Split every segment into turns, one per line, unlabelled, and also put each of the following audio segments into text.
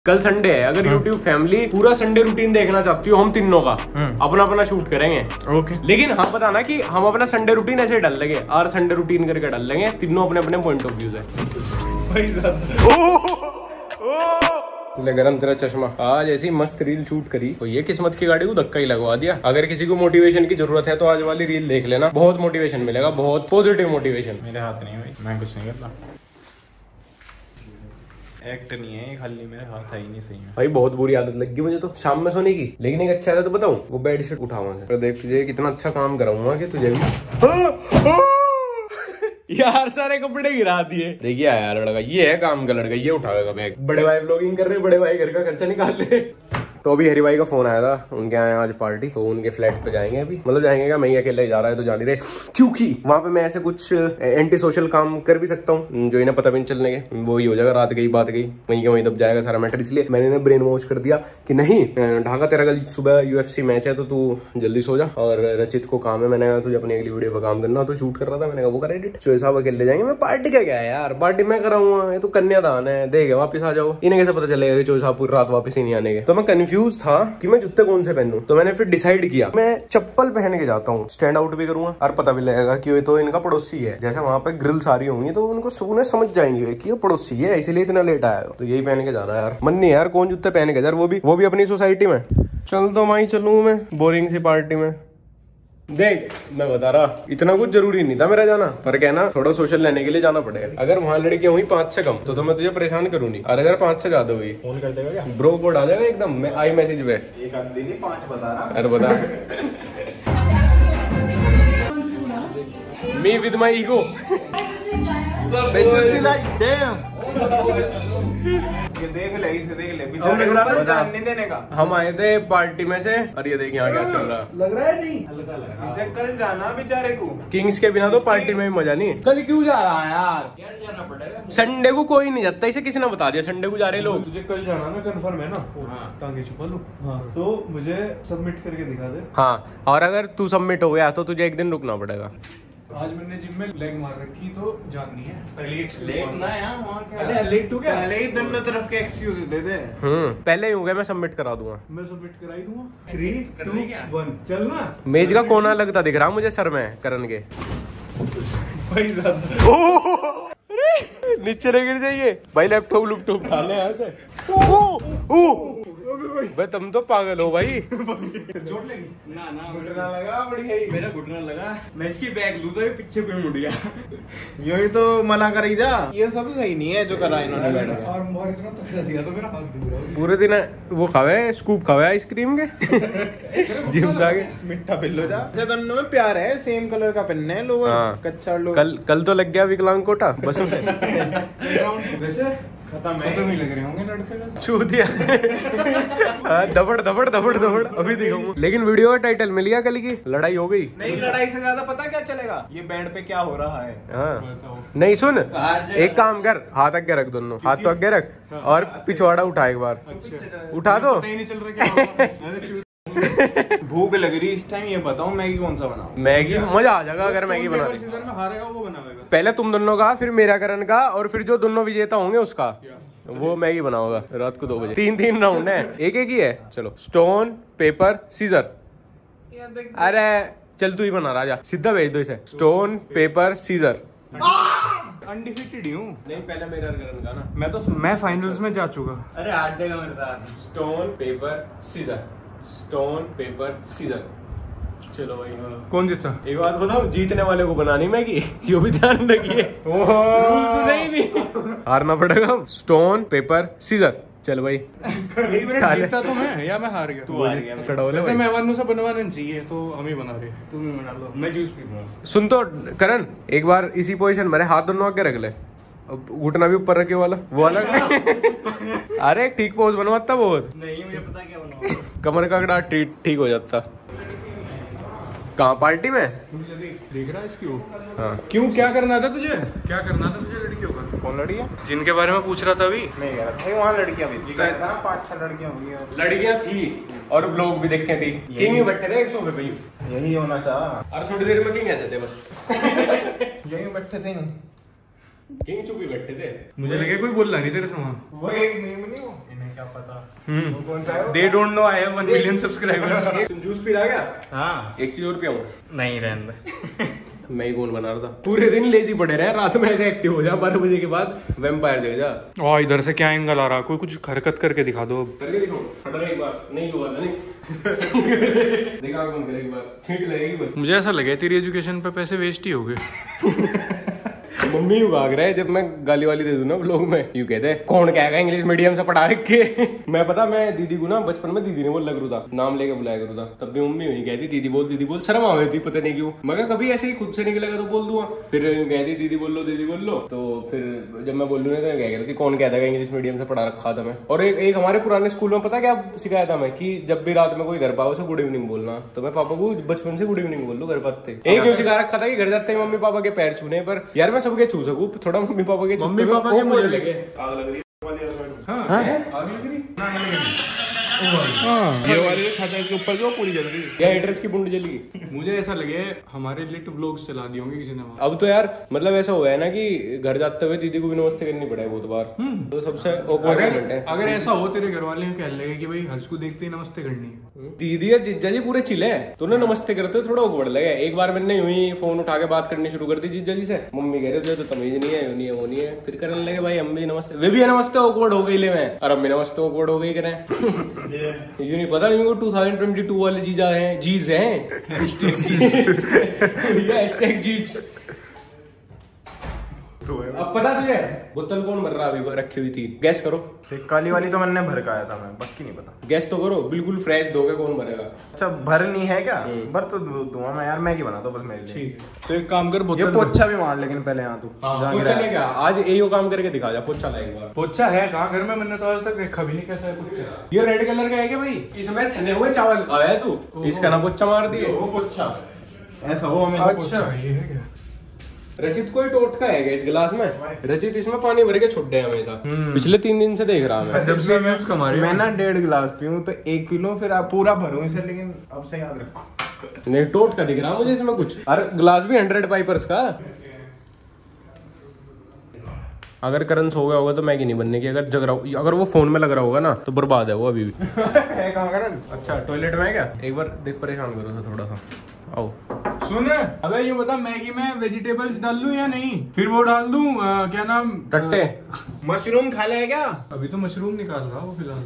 कल संडे है, अगर YouTube फैमिली पूरा संडे रूटीन देखना चाहती हो हम तीनों का अपना अपना शूट करेंगे।
ओके।
लेकिन हाँ पता ना कि हम अपना संडे रूटीन ऐसे डाल लेंगे और संडे रूटीन करके डाल लेंगे, तीनों अपने अपने पॉइंट ऑफ व्यू से। गरम तेरा चश्मा। आज ऐसी मस्त रील शूट करी तो ये किस्मत की गाड़ी को धक्का ही लगवा दिया। अगर किसी को मोटिवेशन की जरूरत है तो आज वाली रील देख लेना, बहुत मोटिवेशन मिलेगा, बहुत पॉजिटिव मोटिवेशन।
मेरे हाथ नहीं है, मैं कुछ नहीं करता। एक्ट नहीं है, खाली मेरे हाथ है ही नहीं सही में।
भाई बहुत बुरी आदत लग गई मुझे तो शाम में सोने की। लेकिन एक अच्छा आदत तो बताऊं, वो बेडशीट उठाऊंगा से। देख तुझे कितना अच्छा काम कराऊंगा कि तुझे भी यार सारे कपड़े गिरा दिए। देखिए यार लड़का, ये है काम का लड़का, ये उठाएगा बैग। बड़े भाई ब्लॉगिंग कर रहे, बड़े भाई घर का खर्चा निकाल ले। तो अभी हरी भाई का फोन आया था, उनके यहाँ आज पार्टी, तो उनके फ्लैट पे जाएंगे अभी। मतलब जाएंगे क्या, मैं ही अकेले जा रहा है तो जा नहीं रहे, क्योंकि वहां पे मैं ऐसे कुछ एंटी सोशल काम कर भी सकता हूँ जो इन्हें पता भी नहीं चलने के। वो ही हो जाएगा, रात गई बात गई, वहीं के वहीं दब जाएगा सारा मैटर। इसलिए मैंने इन्हें ब्रेन वॉश कर दिया कि नहीं ढाका, तेरा कल सुबह UFC मैच है तो तू जल्दी सो जा। और रचित को काम है, मैंने कहा तुझे अपनी अगली वीडियो पर काम करना, तो शूट कर रहा था, मैंने कहा वो कर एडिट। चोए साहब अकेले जाएंगे, मैं पार्टी का क्या है यार, पार्टी मैं कराऊंगा, ये तो कन्यादान है, देगा वापस आ जाओ। इन्हें कैसे पता चलेगा कि चोए साहब पूरी रात वापस ही नहीं आने के। तो मैं कंफ्यूज था कि मैं जूते कौन से पहनूं। तो मैंने फिर डिसाइड किया मैं चप्पल पहन के जाता हूँ, स्टैंड आउट भी करूंगा और पता भी लगेगा कि ये तो इनका पड़ोसी है। जैसे वहां पे ग्रिल सारी होंगी तो उनको सुने समझ जाएंगे कि ये पड़ोसी है, इसीलिए इतना लेट आया। तो यही पहन के जा रहा है यार। मन नहीं यार कौन जूते पहन के यार, वो भी अपनी सोसाइटी में। चल तो वहीं चलूं मैं बोरिंग सी पार्टी में। देख मैं बता रहा, इतना कुछ जरूरी नहीं था मेरा जाना, पर क्या ना थोड़ा सोशल लेने के लिए जाना पड़ेगा। अगर वहाँ लड़कियां हुई 5 से कम तो मैं तुझे परेशान करूँ नहीं, और अगर 5 से ज्यादा हुई
फोन कर देगा क्या?
ब्रो कोड आ जाएगा एकदम आई मैसेज पे।
एक आदमी नहीं 5 बता रहा।
अरे बता मी विद माई ईगो।
ये देख ले, इसे देख ले, बेचारे को जान नहीं देने का।
हम आए थे पार्टी में से, और ये देख यहाँ क्या चल रहा।
लग रहा है नहीं, हल्का लग रहा है। इसे कल जाना बेचारे को।
किंग्स के बिना तो पार्टी में भी मजा नहीं। कल क्यों जा रहा है यार?
जाना पड़ेगा।
संडे को कोई नहीं जाता, इसे किसी ने बता दिया संडे को जा रहे लोग।
तुझे कल जाना ना, कंफर्म है ना? हाँ। टांगे छुपा लो। हाँ। तो मुझे सबमिट करके दिखा दे।
हाँ, और अगर तू सबमिट हो गया तो तुझे एक दिन रुकना पड़ेगा।
आज मैंने जिम में लेग मार रखी तो जाननी है पहले।
लेट ना यार वहाँ क्या?
अच्छा लेट टू क्या?
पहले ही दोनों तरफ के एक्सक्यूज दे दे।
पहले ही हो गया, मैं सबमिट करा दूंगा।
मैं सबमिट कराई दूंगा। 3, 2, 1 चल ना।
मेज का कोना लगता दिख रहा मुझे सर में करण के। नीचे गिर जाइए भाई, लैपटॉप डाले यहाँ से। भाई तुम तो पागल हो भाई।
चोट लगी? ना
घुटना लगा, बढ़िया ही।
मेरा घुटना लगा, मैं इसकी बैग लूं तो ये पीछे कोई मुड़ गया।
यूं ही तो मना करी जा, ये सब सही नहीं है जो करा इन्होंने बैठ के।
और मोहर इतना तगड़ा दिया तो मेरा हाथ दुख रहा है।
पूरे दिन वो खावे स्कूप खावे आइसक्रीम के जिम से आगे।
मिठा पिल्लो जा। ऐसे दोनों में प्यार है, सेम कलर का पहनने है लोअर।
हाँ।
कच्चा लोअर।
कल तो लग गया विकलांग कोटा बस में।
वैसे
खत्म
ही लग रहे होंगे लड़के।
छू दिया। दबड़ अभी दिखाऊंगा। लेकिन वीडियो का टाइटल मिल गया कल की, लड़ाई हो गई।
नहीं, लड़ाई से ज्यादा पता क्या चलेगा, ये बैंड पे क्या हो रहा है।
हाँ नहीं सुन, एक काम कर, हाथ आगे रख, दोनों हाथ तो आगे रख और पिछवाड़ा उठा एक बार। उठा दो।
नहीं चल रहा क्या?
भूख लग रही इस टाइम, ये बताओ मैगी कौन सा बनाऊं?
मैगी मजा आ जाएगा अगर मैगी बना दी।
सीजन में हारेगा वो बनाएगा।
पहले तुम दोनों का, फिर मेरा करण का, और फिर जो दोनों विजेता होंगे उसका वो मैगी बनाओगा रात को 2 बजे। 3 राउंड है, एक ही है। चलो स्टोन पेपर सीजर। अरे चल तू ही बना राजा, सीधा भेज दो इसे। Stone paper scissor.
अनडिफिटेड ही हूँ।
नहीं पहले मेरा करण का ना,
मैं फाइनल्स में जा चुका।
अरे हार देगा मेरे साथ। Stone paper scissor, stone paper scissor. चलो भाई
कौन जीता?
एक बात बताओ, जीतने वाले को बनानी मैगी, ये भी ध्यान रखिए। नहीं हारना पड़ेगा। Stone paper scissor. चल भाई
जीता तो मैं या मैं हार गया?
तू हार गया।
वैसे मेहमानों से बनवाना चाहिए तो हम ही बना रहे। तुम ही बना लो, मैं जूस पी लूंगा।
सुन तो करण, एक बार इसी पोजीशन मेरे हाथ दोनों आगे रख ले, घुटना भी ऊपर रखे वाला वो अलग। अरे ठीक पोज बनवाता बहुत।
नहीं मुझे पता क्या बनवा।
कमर का कड़ा ठीक हो जाता। कहाँ पार्टी में
देख रहा है इसकी वो।
हाँ।
क्यों क्या करना था तुझे? क्या करना था तुझे लड़कियों का?
कौन लड़कियां?
जिनके बारे में पूछ रहा था अभी।
नहीं कह रहा भाई, वहाँ लड़कियां भी 5-6 लड़कियां होंगी।
लड़कियां थी और लोग भी देखे थे। किंग ही बैठे थे 100 पे भाई।
यही होना चाहा।
और थोड़ी देर में किंग आ जाते बस।
यही बैठे थे।
किंग चुप ही बैठे थे।
मुझे लगे कोई बोल रहा नहीं तेरे से वहाँ।
वो एक मीम नहीं, वो क्या पता।
वो
कौन सा है?
They don't know I have 1 million subscribers.
तुम जूस पी रहा क्या?
हाँ
एक चीज और पियाऊं?
नहीं रहने दे।
मैं ही कौन बना रहा था। पूरे दिन लेजी पड़े रहे, रात में ऐसे एक्टिव हो जा 12 बजे के बाद वैम्पायर जग जा।
और इधर से क्या एंगल आ रहा, कोई कुछ हरकत करके दिखा दो।
करके दिखाऊं? फटा एक बार नहीं हुआ था नहीं। देखा कौन करे एक बार छींट लगेगी बस।
मुझे ऐसा लगे तेरी एजुकेशन पे पैसे वेस्ट ही हो गए।
मम्मी यूं भाग रहा है जब मैं गाली वाली दे दूं ना ब्लॉग में, यूं कहते हैं कौन कहेगा इंग्लिश मीडियम से पढ़ा रखे। मैं पता मैं दीदी को ना बचपन में दीदी ने बोल लग रहा था, नाम लेके बुलाया करूँ था, तब भी मम्मी वही कहती दीदी बोल शर्म आ गई थी पता नहीं क्यों। मगर कभी ऐसे ही खुद से निकलेगा तो बोल दूंगा, फिर कहती दीदी बोल लो। तो फिर जब मैं बोल लूँ तो कह रही कौन कहता है इंग्लिश मीडियम से पढ़ा रखा था मैं। और एक हमारे पुराने स्कूल में पता क्या सिखाया था मैं, कि जब भी रात में कोई घर पाओ उसे गुड इवनिंग बोलना। तो मैं पापा को बचपन से गुड इवनिंग बोल लूँ घर पाते। एक क्यों सिखा रखा था कि घर जाते हैं मम्मी पापा के पैर छूने पर। यार मैं सबके छू सकूं, थोड़ा मम्मी पापा के मुझे लगे
आग लग रही है।
हाँ
आग लग रही
ये वाली जो छत है के ऊपर जो पूरी जल रही है।
या एड्रेस की बुंड जली।
मुझे ऐसा लगे हमारे लिट व्लॉग्स चला दिए होंगे किसी ने वहाँ।
अब तो यार मतलब ऐसा हुआ है ना कि घर जाते हुए दीदी को भी नमस्ते करनी पड़े बहुत बार। तो सबसे awkward moment है।
अगर ऐसा हो तेरे घर वाले कह लगे कि भाई हर्ष को देखते ही नमस्ते करनी है।
दीदी और जिज्जा जी पूरे चिले हैं, तो उन्हें नमस्ते करते हुए थोड़ा awkward लगे। एक बार मैंने यूं ही फोन उठा के बात करनी शुरू कर दी जिज्जा जी से। मम्मी कह रहे थे तो तमीज नहीं है, नहीं है वो नहीं है। फिर करने लगे भाई हम भी नमस्ते, वे भी नमस्ते awkward हो गई ले मैं, और हम भी नमस्ते awkward हो गई करें। ये नहीं पता नहीं 2022 वाले जीजा हैं, जीज हैं। हैशटैग जीज। अब पता तुझे बोतल कौन भर रहा अभी रखी हुई थी? गैस करो।
काली वाली तो मैंने भर का आया था, मैं बाकी नहीं पता।
गैस तो करो, बिल्कुल फ्रेश दोगे कौन भरेगा?
अच्छा भरनी है क्या? भर तो दूंगा मैं यार, मैगी बना दो बस मेरे लिए।
ठीक है तो एक काम कर,
ये पोछा भी मार लेकिन पहले यहाँ तू
पोछा ले क्या आज यही काम करके दिखा जा। पोछा ला एक बार।
पोछा है कहाँ घर में? मैंने तो आज तक देखा भी नहीं कैसा है पोछा।
ये रेड कलर का है क्या भाई? इसमें छने हुए चावल आया तू, इसका ना पोछा मार दिए।
वो पोछा ऐसा वो हमेशा पोछा।
ये है क्या?
रचित कोई टोटका है क्या इस गिलास में? रचित इसमें पानी भर के छोड़ दे हमेशा। पिछले 3 दिन से देख रहा मैं।
जब से मैं उसका मारे
मैं ना 1.5 गिलास पीऊं तो 1 पी लूं फिर आप पूरा भरूं इसे, लेकिन अब से याद रखो।
नहीं टोटका दिख रहा मुझे इसमें कुछ। और गिलास भी 100 पाइपर्स का। अगर करण सो गया होगा तो मैगी नहीं बनने की। अगर जग रहा, अगर वो फोन में लग रहा होगा ना तो बर्बाद है वो अभी भी।
है कहाँ करण?
अच्छा टॉयलेट में है क्या? एक बार देख परेशान करो थोड़ा सा। आओ
सुन, अबे ये बता मैगी में वेजिटेबल्स डाल लूं या नहीं? फिर वो डाल दूं क्या नाम,
टट्टे।
मशरूम खा ले क्या?
अभी तो मशरूम निकाल रहा वो फिलहाल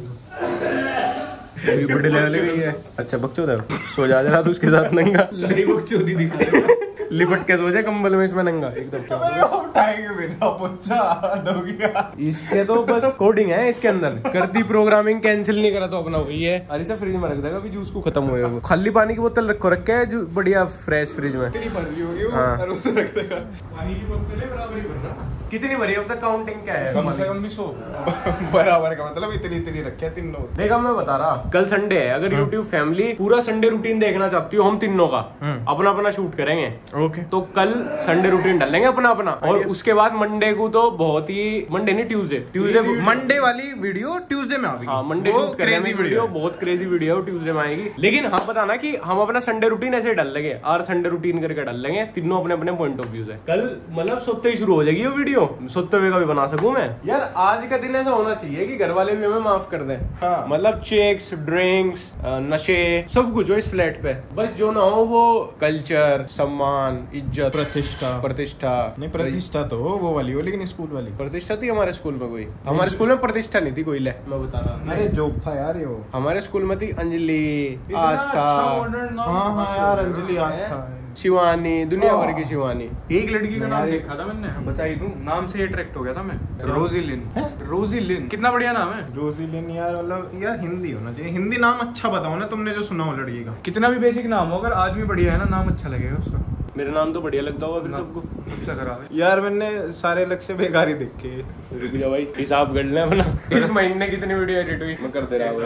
तो।
अभी बड़े लेवल की है। अच्छा बकचोद है, सो जा रहा तू उसके साथ नंगा।
सारी बकचोदी दिखा
लिपट के सो जाए कंबल में इसमें नंगा एकदम।
उठाएंगे बेटा पोछा हो गया।
इसके तो बस कोडिंग है इसके अंदर, कर दी प्रोग्रामिंग, कैंसिल नहीं करा तो अपना वही है। अरे से फ्रिज में रख देगा अभी जूस को खत्म होएगा वो। खाली पानी की बोतल रखो रखे है जो बढ़िया फ्रेश फ्रिज में।
कितनी भर रही होगी वो?
हाँ।
और उसे रख देगा।
पानी की बोतलें बराबर ही भर रहा।
कितनी भरी अब तक? काउंटिंग क्या है?
कम से कम भी 100
बराबर का मतलब इतनी रखे तीनों।
देखा मैं बता रहा, कल संडे है। अगर YouTube फैमिली पूरा संडे रूटीन देखना चाहती हो हम तीनों का, अपना अपना शूट करेंगे।
ओके।
तो कल संडे रूटीन डालेंगे अपना अपना, और उसके बाद मंडे को तो बहुत ही, मंडे नहीं ट्यूसडे
मंडे वाली वीडियो ट्यूसडे में आएगी।
हाँ मंडे शूट करेंगे वीडियो, बहुत क्रेजी वीडियो ट्यूसडे में आएगी। लेकिन हाँ बताना कि हम अपना संडे रूटीन ऐसे डाल लेंगे, और संडे रूटीन करके डाल लेंगे, तीनों अपने अपने पॉइंट ऑफ व्यू है। कल मतलब सोते ही शुरू हो जाएगी वो वीडियो, सोते हुए का भी बना सकूं मैं। यार आज का दिन ऐसा होना चाहिए कि घर वाले भी हमें माफ कर दें।
हाँ।
मतलब चेक्स, ड्रिंक्स, नशे, सब कुछ हो इस फ्लैट पे, बस जो ना हो वो कल्चर, सम्मान, इज्जत, प्रतिष्ठा
नहीं प्रतिष्ठा तो वो वाली हो, लेकिन स्कूल वाली
प्रतिष्ठा थी हमारे स्कूल में। कोई हमारे स्कूल में प्रतिष्ठा नहीं थी कोई। ले मैं बता रहा,
अरे जोक था यार ये वो।
हमारे स्कूल में थी अंजलि, आस्था,
हाँ हाँ यार अंजलि आस्था
शिवानी, दुनिया भर की शिवानी।
एक लड़की का नाम देखा था मैंने, बता ही दूं, नाम से अट्रैक्ट हो गया था मैं। रोजीलिन। रोजीलिन कितना बढ़िया नाम है।
रोजीलिन यार मतलब यार हिंदी होना चाहिए, हिंदी नाम अच्छा बताओ ना तुमने जो सुना हो लड़की का।
कितना भी बेसिक नाम हो, अगर आदमी बढ़िया है ना नाम अच्छा लगेगा उसका।
मेरा नाम तो बढ़िया लगता होगा फिर सबको।
सबसे खराब है
यार मैंने सारे लक्ष्य बेकार ही देखे।
रुक जा भाई, हिसाब कर ले अपना। इस महीने कितनी वीडियो एडिट हुई मैं कर दे रहा हूँ।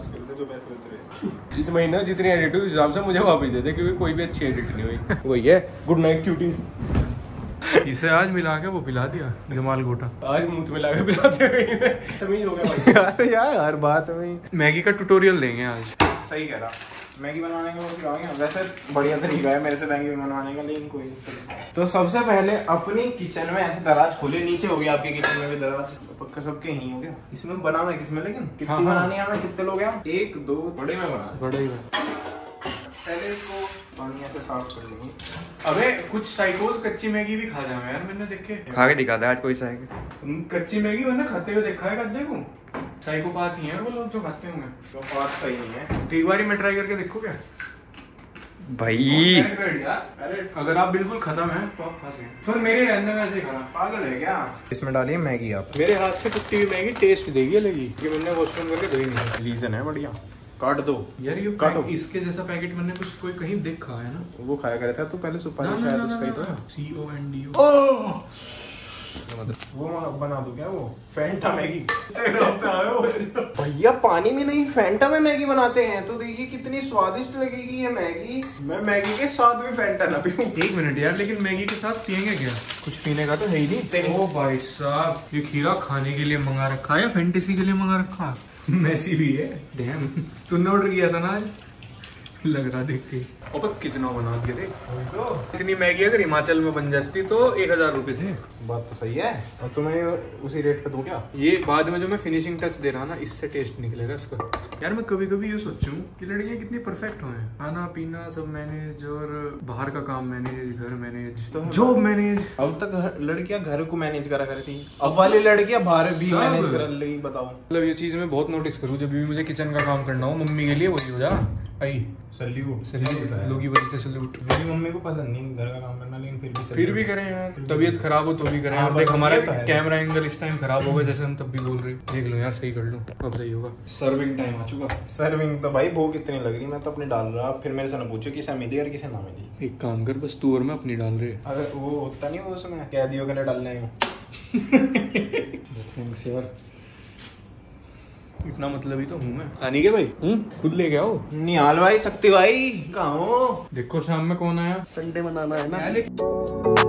इस महीने जितनी एडिट हुई उस हिसाब से मुझे वापस दे दे, क्योंकि कोई भी अच्छी एडिट नहीं हुई। वही है गुड नाइट क्यूटीज।
इसे आज मिला के वो पिला दिया जमाल गोटा।
आज मुंह में लगा पिलाते हैं। तमीज हो गया भाई।
यार हर बात में
मैगी का ट्यूटोरियल देंगे आज।
सही कह रहा, मैगी बनाने का वो सिखा गया। वैसे बढ़िया तरीका है मेरे से मैगी बनवाने का, लेकिन कोई नहीं। तो सबसे पहले अपनी किचन में ऐसे दराज खोले, नीचे हो गया आपके किचन में भी दराज, पक्का सबके यहीं हो गया। इसमें बनाना है किसमें, लेकिन कितनी बनानी है हमें, कितने लोग हैं? 1 2 बड़े में बना,
बड़े में।
पहले इसको पानी से साफ कर लेंगे।
अबे कुछ साइकोस कच्ची मैगी भी खा जाए यार, मैंने देखे
खा के दिखा दे आज कोई साइकिल।
कच्ची मैगी मैंने खाते हुए देखा है गद्दे को। साइकोपाथ ही है वो लोग जो खाते होंगे।
तो बात सही नहीं है,
तो एक बार मैं ट्राई करके देखो क्या
भाई।
अरे अगर आप बिल्कुल खत्म है तो आप खा सकते, फिर मेरे रहने में ऐसे खाना
पागल है क्या? इसमें डालिए मैगी आप।
मेरे हाथ से टूटी हुई मैगी टेस्ट देगी लगी कि मैंने वॉशरूम करके धोई नहीं।
रीजन है बढ़िया, काट दो
यार ये
काटो।
इसके जैसा पैकेट मैंने कुछ कोई कहीं देखा है ना,
वो खाया करता है तो पहले सुपारी शायद उसका ही तो
CONDO।
वो बना दो क्या, वो फैंटा मैगी।
भैया
भैया पानी में नहीं फैंटा में मैगी बनाते हैं, तो देखिए कितनी स्वादिष्ट लगेगी ये मैगी। मैं मैगी के साथ भी फैंटा ना पीऊं।
1 मिनट यार, लेकिन मैगी के साथ पियेंगे क्या? कुछ पीने का तो है ही नहीं। ओ भाई साहब, ये खीरा खाने के लिए मंगा रखा है या फैंटेसी के लिए मंगा रखा? मैसी भी है। डैम, तूने ऑर्डर किया था ना आज, लग रहा देख के। अब कितना बना के थे, इतनी मैगी अगर हिमाचल में बन जाती तो 1000 रुपए थे।
बात तो सही है, और तुम्हें उसी रेट पे दूं क्या?
ये बाद में जो मैं फिनिशिंग टच दे रहा ना, इससे टेस्ट निकलेगा इसका। यार मैं कभी कभी ये सोचूं कि लड़कियां कितनी परफेक्ट हुए, खाना पीना सब मैनेज, और बाहर का काम मैनेज, घर मैनेज, जॉब मैनेज।
अब तक लड़कियां घर को मैनेज करा करती, अब वाली लड़कियां बाहर भी मैनेज कर रही। बताओ,
मतलब ये चीज मैं बहुत नोटिस करूँ, जब भी मुझे किचन का काम करना हो मम्मी के लिए वही हो जा आई
सैल्यूट
लोग ही बोलते सैल्यूट।
मेरी मम्मी को पसंद नहीं घर का काम करना, लेकिन
फिर भी करें यार, तबीयत खराब हो तो भी करें।
हाँ,
अब देख हमारा
तो है।
कैमरा एंगल इस टाइम खराब होगा, जैसे हम तब भी बोल रहे हैं। देख लो यार, सही कर लो, अब सही होगा। सर्विंग टाइम आ चुका।
सर्विंग तो भाई भूख इतनी लग रही, मैं तो अपने डाल रहा, फिर मेरे से ना पूछो किसे मिली और किसे ना मिली।
एक काम कर, बस तू और मैं अपनी डाल रहे।
अगर वो होता नहीं, वो उसमें कैदियों के लिए डालने आए।
थैंक्स यार, इतना मतलब ही तो हूँ मैं। आनी के भाई खुद लेके आओ।
निहाल भाई, शक्ति भाई कहाँ हो?
देखो शाम में कौन आया।
संडे मनाना है ना।